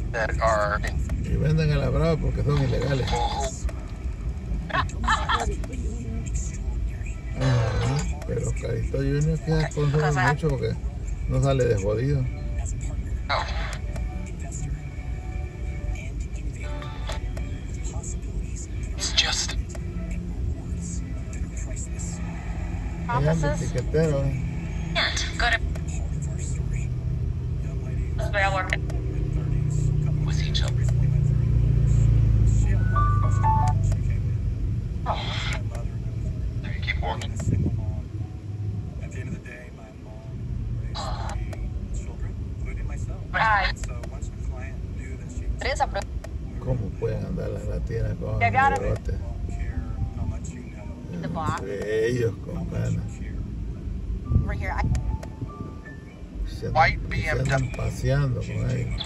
that are... Y venden a la brava porque son ilegales. Pero Carito Junior que consume mucho porque no sale de jodido. Hay etiquetero. ¿Cómo pueden andar las latinas con bigotes? Ellos con ganas. Se andan paseando con ellos.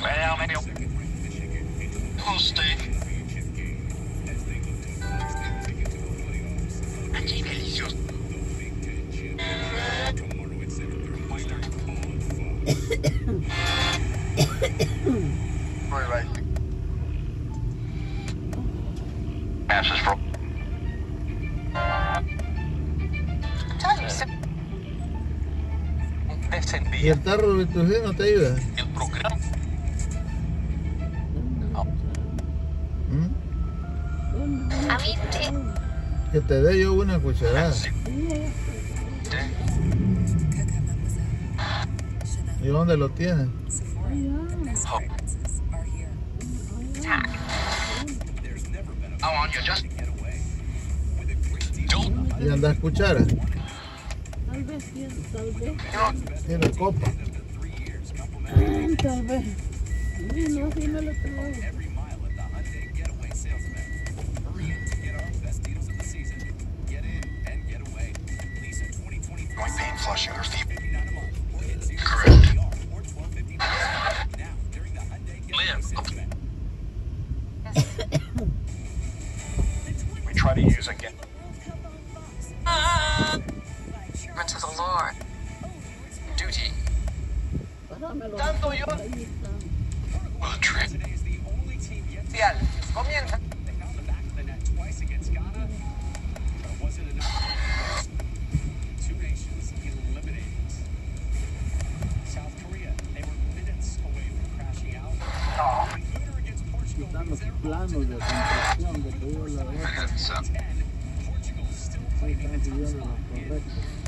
¿Y el tarro de tu no te ayuda? El programa. A mí Que te dé yo una cucharada. ¿Y dónde lo tienes? ¿Y andas cuchara? Tal vez, tal vez. Tiene copa. Tal vez. No, así no lo tengo. Flushing her feet. Correct. We try to use again. To the Lord. Duty. Tanto yo. Well, trip. Comienza. Están los planos de construcción de toda la otra. Sí, están siguiendo los correctos.